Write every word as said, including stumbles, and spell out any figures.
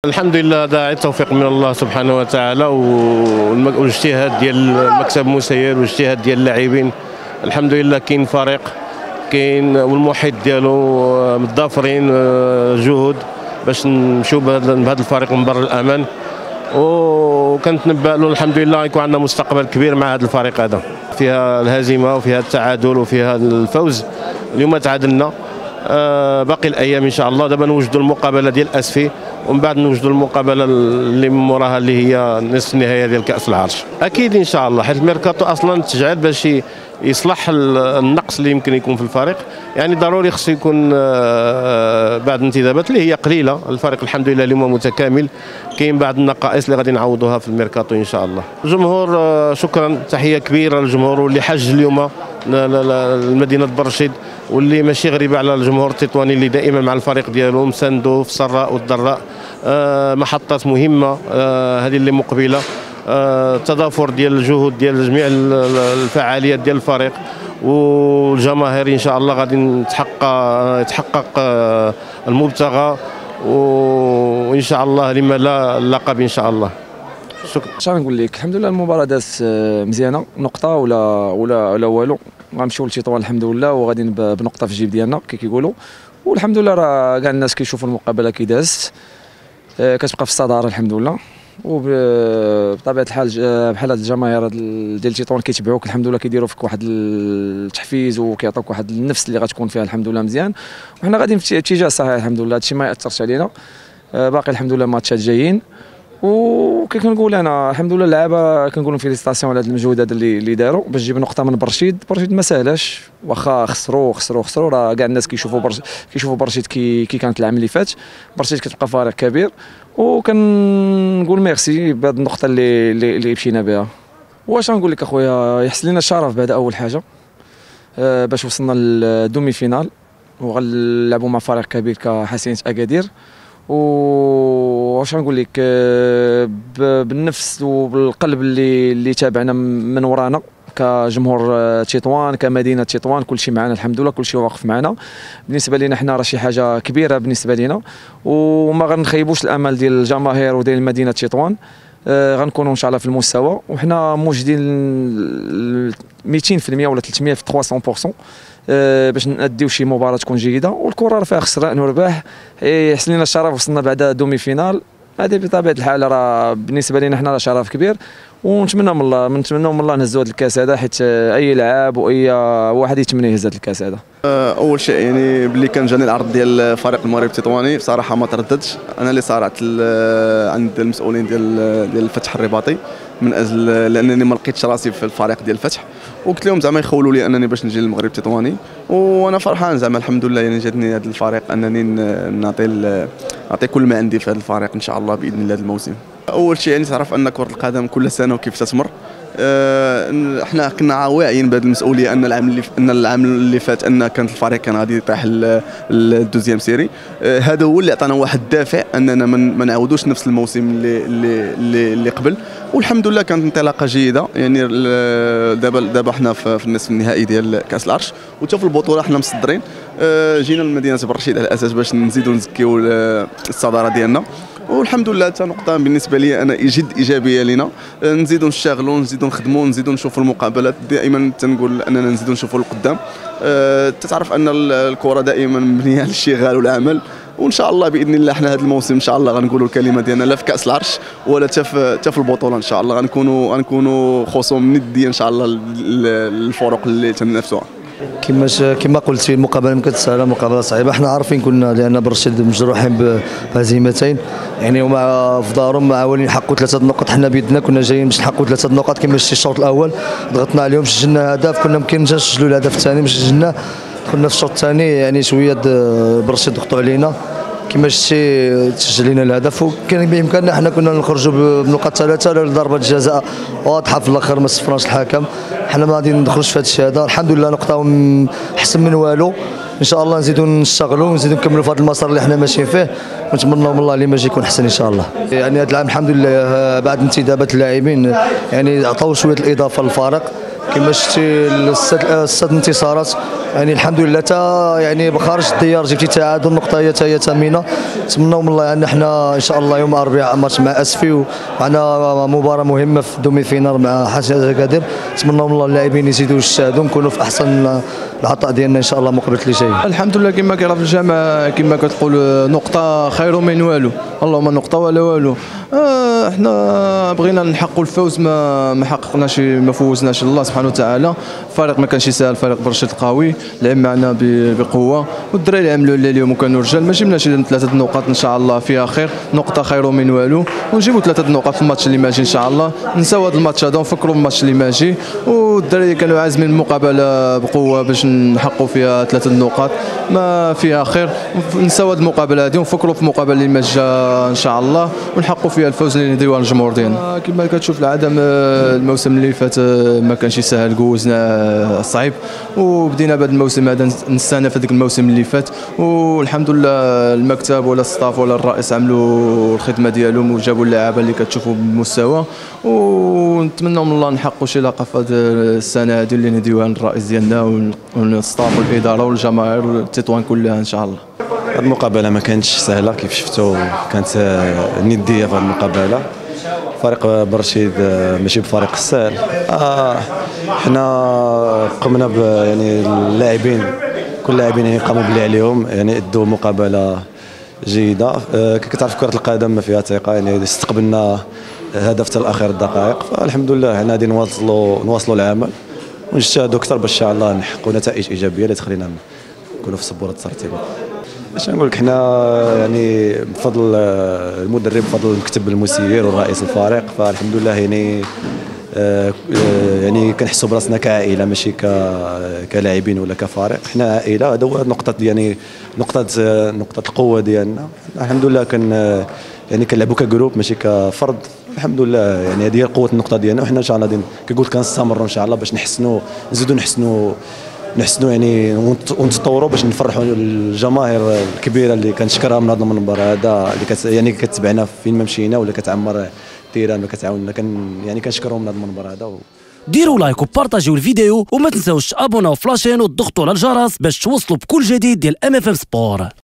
الحمد لله داعي التوفيق من الله سبحانه وتعالى والاجتهاد ديال المكتب المسير والاجتهاد ديال اللاعبين. الحمد لله كاين فريق كاين والمحيط ديالو متضافرين جهود باش نمشيو بهذا الفريق من بر الامان، وكنتنبأ له الحمد لله يكون عندنا مستقبل كبير مع هذا الفريق هذا، فيها الهزيمه وفيها التعادل وفيها الفوز. اليوم تعادلنا، آه باقي الايام ان شاء الله. دابا نوجدوا المقابله ديال اسفي ومن بعد نوجدوا المقابله اللي من موراها اللي هي نصف النهائي ديال كاس العرش. اكيد ان شاء الله، حيت الميركاتو اصلا تجعل باش يصلح النقص اللي يمكن يكون في الفريق. يعني ضروري خصو يكون بعض الانتدابات اللي هي قليله. الفريق الحمد لله اليوم متكامل، كاين بعض النقائص اللي غادي نعوضوها في الميركاتو ان شاء الله. الجمهور شكرا، تحيه كبيره للجمهور واللي حج اليوم لمدينه برشيد، واللي ماشي غريبه على الجمهور التطواني اللي دائما مع الفريق ديالو مساندو في السراء والضراء. آه محطات مهمه آه هذه اللي مقبله، آه تضافر ديال الجهود ديال جميع الفعاليات ديال الفريق والجماهير ان شاء الله غادي نتحقق يتحقق آه المبتغى، وان شاء الله لما لا اللقب ان شاء الله. شكرا. اش غنقول لك، الحمد لله المباراه دازت مزيانه، نقطه ولا ولا ولا والو. غنمشيو لتطوان الحمد لله وغاديين بنقطه في الجيب ديالنا كي كيقولوا، والحمد لله راه كاع الناس كيشوفوا المقابله كي دازت، كتبقى في الصداره الحمد لله. وبطبيعه الحال بحال هاد الجماهير ديال تطوان كيتبعوك الحمد لله، كيديروا فيك واحد التحفيز وكيعطوك واحد النفس اللي غتكون فيها الحمد لله مزيان، وحنا غاديين في الاتجاه الصحيح الحمد لله. هادشي ما ياثرش علينا، باقي الحمد لله ماتشات جايين. وكي كنقول انا الحمد لله اللعابه كنقول لهم فيليستاسيون على هذا المجهود هذا اللي اللي داروا باش تجيب نقطه من برشيد. برشيد ما ساهلاش، واخا خسروا خسروا خسروا راه كاع الناس كيشوفوا برش كيشوفوا برشيد كي كي كانت العام اللي فات. برشيد كتبقى فريق كبير، وكنقول ميرسي بهذه النقطه اللي اللي مشينا بها. واش غنقول لك اخويا، يحسن لنا الشرف بعد اول حاجه أه باش وصلنا للدومي فينال وغنلعبوا مع فريق كبير كحسينة اكادير. واش نقول لك بالنفس وبالقلب اللي اللي تابعنا من ورانا كجمهور تطوان كمدينه تطوان، كل شيء معنا الحمد لله، كل شيء واقف معنا. بالنسبه لنا حنا راه شي حاجه كبيره بالنسبه لنا، وما غنخيبوش الامل ديال الجماهير وديال مدينه تطوان. آه غنكونوا ان شاء الله في المستوى، وحنا موجدين مئتين في المئة ولا ثلاثمئة في ثلاثمئة بالمئة آه باش ناديو شي مباراه تكون جيده. والكره راه فيها خسران ورباح، يحسن لنا الشرف وصلنا بعد دومي فينال. هذه بطبيعه الحال راه بالنسبه لنا حنا راه شرف كبير، ونتمنى من الله نتمنى من الله نهزوا هذا الكاس هذا، حيت اي لاعب واي واحد يتمنى يهز هذا الكاس هذا. اول شيء يعني باللي كان جاني العرض ديال فريق المغرب التطواني بصراحه ما ترددتش، انا اللي صارعت عند المسؤولين ديال ديال الفتح الرباطي من اجل لانني ما لقيتش راسي في الفريق ديال الفتح، وقلت لهم زعما يخولوا لي انني باش نجي للمغرب التطواني، وانا فرحان زعما الحمد لله. يعني جاتني هذا الفريق انني نعطي نعطي كل ما عندي في هذا الفريق ان شاء الله باذن الله هذا الموسم. اول شيء يعني تعرف ان كره القدم كل سنه وكيف تتمر. أه احنا كنا واعيين بهذه المسؤوليه ان العام اللي ان العام اللي فات ان كانت الفريق كان غادي يطيح للدوزيام سيري. أه هذا هو اللي عطانا واحد الدافع اننا ما نعاودوش نفس الموسم اللي اللي اللي قبل، والحمد لله كانت انطلاقه جيده. يعني دابا دابا احنا في النصف النهائي ديال كاس العرش، وحتى في البطوله احنا مصدرين. أه جينا لمدينه برشيد على اساس باش نزيدوا نزكيو الصداره ديالنا، والحمد لله حتى نقطه بالنسبه لي انا جد ايجابيه لينا. نزيدوا نشتغلوا نزيدوا نخدموا نزيدوا نشوفوا المقابلات. دائما تنقول اننا نزيدوا نشوفوا لقدام. أه تتعرف ان الكره دائما مبنيه على الاشتغال والعمل، وان شاء الله باذن الله احنا هذا الموسم ان شاء الله غنقولوا الكلمه ديالنا لا في كاس العرش ولا حتى في حتى في البطوله ان شاء الله. غنكونوا غنكونوا خصوم نديه ان شاء الله للفرق اللي تنافسوها. كما كما قلتي المقابله ما كانتش سهله، مقابله صعيبه. احنا عارفين كنا لان برشيد مجروحين بهزيمتين يعني، ومع في دارهم معاولين يحققوا ثلاثه نقط. حنا بيدنا كنا جايين باش نحققوا ثلاثه نقط كما شفتي. الشوط الاول ضغطنا عليهم، سجلنا هدف، كنا ممكن نسجلوا الهدف الثاني ما سجلناه. كنا في الشوط الثاني يعني شويه برشيد ضغطوا علينا كما شفتي، تسجل لنا الهدف، وكان بامكاننا حنا كنا نخرجوا بنقاط ثلاثه لضربه جزاء واضحه في الاخر ما صفرناش الحكم. حنا ما غادي ندخلوش في هذا الشيء هذا. الحمد لله نقطه احسن من والو. ان شاء الله نزيدوا نشتغلوا ونزيدوا نكملوا في هذا المسار اللي حنا ماشيين فيه، ونتمنوا من الله اللي ما يجي يكون احسن ان شاء الله. يعني هذا العام الحمد لله بعد انتدابات اللاعبين يعني عطاو شويه الاضافه للفريق. كما شفتي الست انتصارات، يعني الحمد لله تا يعني بخارج الديار جبتي تعادل نقطه هي تا هي ثمينه. نتمنوا من الله ان احنا ان شاء الله يوم الاربعاء ماتش مع اسفي، ومعنا مباراه مهمه في دومي فينال مع حسن زكادير. نتمنوا من الله اللاعبين يزيدوا يجتهدوا، نكونوا في احسن العطاء ديالنا ان شاء الله مقبل اللي جاي. الحمد لله كما كيرى في الجامعه كما كتقول نقطه خير من والو، اللهم نقطه ولا والو. آه احنا بغينا نحققوا الفوز، ما ما حققناش ما فوزناش الله سبحانه وتعالى. الفريق ما كانش ساهل، فريق برشيد قوي لعب معنا بقوه، والدراري عملوا اللي اليوم وكانوا رجال. ما جبناش ثلاثه نقاط ان شاء الله فيها خير، نقطه خير من والو، ونجيبوا ثلاثه نقاط في الماتش اللي ماجي ان شاء الله. نساو هذا الماتش هذا ونفكروا في الماتش اللي ماجي، والدراري كانوا عازمين المقابله بقوه باش نحققوا فيها ثلاثه نقاط ما فيها خير. نساو هذه المقابله هذه ونفكروا في المقابله اللي ماجا ان شاء الله، ونحققوا فيها الفوز اللي نديوها للجمهور ديالنا. كما كتشوف العدم الموسم اللي فات ما كانش ساهل، جوزنا صعيب، وبدينا بهذا الموسم هذا نستانف هذاك الموسم اللي فات، والحمد لله المكتب ولا الستاف ولا الرئيس عملوا الخدمه ديالهم وجابوا اللعابه اللي كتشوفوا بالمستوى، ونتمنوا من الله نحققوا شي لقب في هذه السنه هذه اللي نديوها للرئيس ديالنا والستاف والاداره والجماهير والتطوان كلها ان شاء الله. المقابله ما كانتش سهله كيف شفتوا، كانت نديه في المقابله. فريق برشيد ماشي بفريق سهل. آه حنا قمنا ب يعني اللاعبين كل اللاعبين يعني قاموا باللي عليهم، يعني ادوا مقابله جيده. آه كي كتعرف كره القدم ما فيها ثقه، يعني استقبلنا هدف حتى الاخر الدقائق، فالحمد لله حنا غادي نواصلوا نواصلوا العمل ونجتهدوا اكثر باش ان شاء الله نحققوا نتائج ايجابيه اللي تخلينا نكونوا في سبوره الترتيب. باش نقول لك حنا يعني بفضل المدرب بفضل المكتب المسير والرئيس الفريق، فالحمد لله يعني آه يعني كنحسوا براسنا كعائله ماشي كلاعبين ولا كفريق. حنا عائله، هذا هو نقطه يعني نقطه نقطه القوه ديالنا. الحمد لله كان يعني كنلعبوا كجروب ماشي كفرد. الحمد لله يعني هذه هي قوه النقطه ديالنا، وحنا ان شاء الله كنقول كنستمروا ان شاء الله باش نحسنوا نزيدوا نحسنوا نحسنوا يعني ونتطوروا باش نفرحوا الجماهير الكبيره اللي كنشكرها من هذا المنبر هذا، اللي كت يعني كتبعنا فين ما مشينا ولا كتعمر التيران ولا كتعاوننا، كن يعني كنشكرهم من هذا المنبر هذا. ديروا لايك وبارطاجيو الفيديو، وما تنساوش تابوناو في لاشين وتضغطوا على الجرس باش توصلوا بكل جديد ديال ام اف ام سبور.